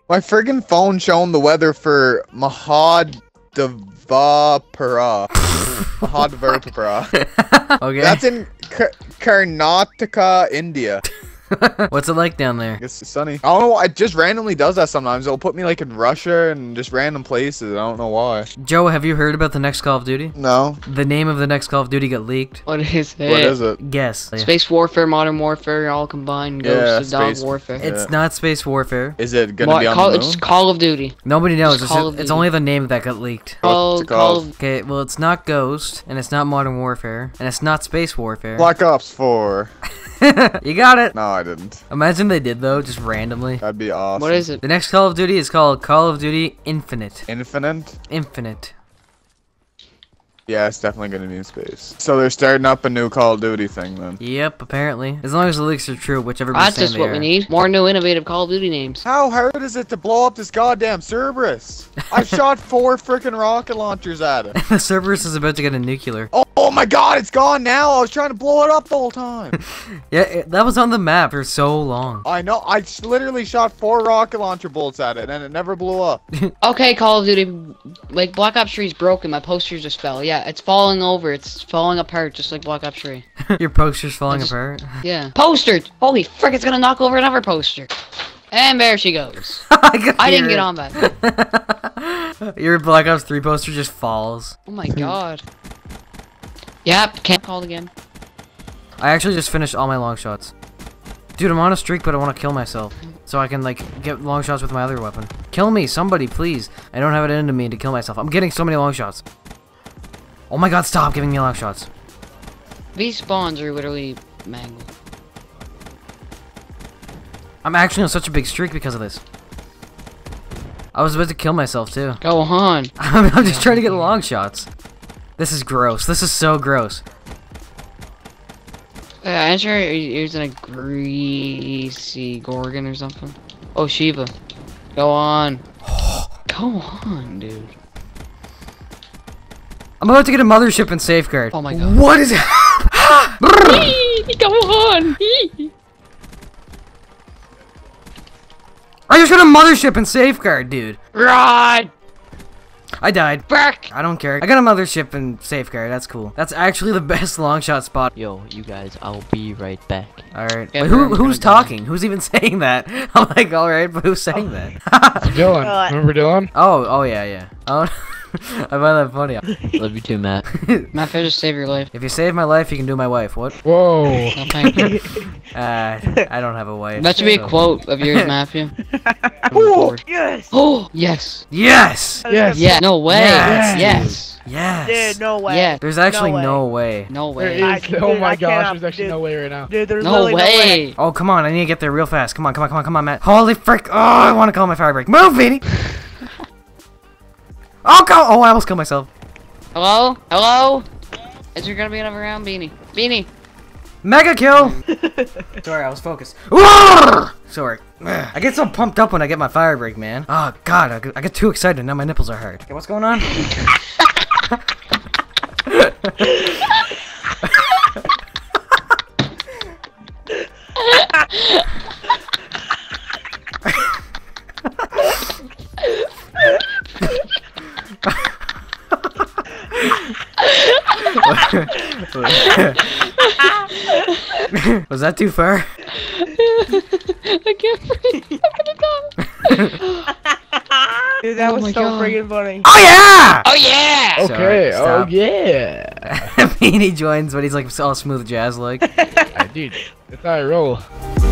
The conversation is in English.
My friggin' phone showing the weather for Mahadevapura. Mahadevapura. Okay. That's in Karnataka, India. What's it like down there? I guess it's sunny. I don't know. It just randomly does that sometimes. It'll put me like in Russia and just random places. I don't know why. Joe, have you heard about the next Call of Duty? No. The name of the next Call of Duty got leaked. What is it? What is it? Guess. Space Warfare, Modern Warfare, all combined goes to Dog Space- Warfare. It's not Space Warfare. Is it gonna be on the moon? It's Call of Duty. Nobody knows. It's Call of It's Duty. only the name that got leaked. What's it called? Okay, well, it's not Ghost, and it's not Modern Warfare, and it's not Space Warfare. Black Ops 4. You got it. No, I didn't. Imagine they did though, just randomly. That'd be awesome. What is it? The next Call of Duty is called Call of Duty Infinite. Infinite? Infinite. Yeah, it's definitely gonna be in space. So they're starting up a new Call of Duty thing then. Yep, apparently. As long as the leaks are true, which everybody's That's saying just they what are. we need. More new, innovative Call of Duty names. How hard is it to blow up this goddamn Cerberus? I shot 4 freaking rocket launchers at it. The Cerberus is about to get a nuclear. Oh my god, it's gone now. I was trying to blow it up the whole time. Yeah, that was on the map for so long. I know. I literally shot 4 rocket launcher bolts at it and it never blew up. Okay, Call of Duty, like Black Ops 3 is broken. My poster just fell. Yeah, it's falling over. It's falling apart, just like Black Ops 3. Your poster's falling apart. Yeah. Poster! Holy frick, it's gonna knock over another poster. And there she goes. I didn't get on that. Your Black Ops 3 poster just falls. Oh my god. Yep, can't call again. I actually just finished all my long shots. Dude, I'm on a streak, but I want to kill myself. So I can, like, get long shots with my other weapon. Kill me, somebody, please. I don't have it into me to kill myself. I'm getting so many long shots. Oh my god, stop giving me long shots. These spawns are literally mangled. I'm actually on such a big streak because of this. I was about to kill myself, too. Go on. I'm just trying to get long shots. This is gross. This is so gross. I'm sure you're using a greasy Gorgon or something. Oh, Shiva. Go on. Go on, dude. I'm about to get a mothership and safeguard. Oh my god. What is it? Go on. I just got a mothership and safeguard, dude. Run! I died. Back! I don't care. I got a mothership and safeguard. That's cool. That's actually the best long shot spot. Yo, you guys, I'll be right back. Alright. Yeah, Wait, we're who's gonna die. talking? Who's even saying that? I'm like, alright, but who's saying that? Dylan. Remember Dylan? Oh, yeah. Oh, I find that funny. Love you too, Matt. Matt, just save your life. If you save my life, you can do my wife. What? Whoa. No, thank you. I don't have a wife. That should be a so- quote of yours, Matthew. Ooh, Yes! Oh, yes. Yes! Yes. Yeah, no way. Yes. Yes. Yes! Dude, no way. Yeah. There's actually way. no way. No There way. is. Oh dude, my I gosh, cannot- there's actually dude. no way right now. Dude, there's No literally way. Oh, come on, I need to get there real fast. Come on, Matt. Holy frick! Oh, I want to call my fire break. Move, Beanie! Oh, go! Oh, I almost killed myself. Hello? Hello? Is there gonna be another round, Beanie? Beanie! Mega kill! Sorry, I was focused. Whoa! Sorry. I get so pumped up when I get my fire break, man. Oh, God, I get too excited. Now my nipples are hard. Okay, what's going on? Was that too far? I can't breathe. I'm gonna die. Dude, that Oh was my so God. freaking funny. Oh, yeah! Oh yeah! Okay, Sorry, oh stop. yeah. Beanie joins, but he's like all smooth jazz like. Dude, that's how I roll.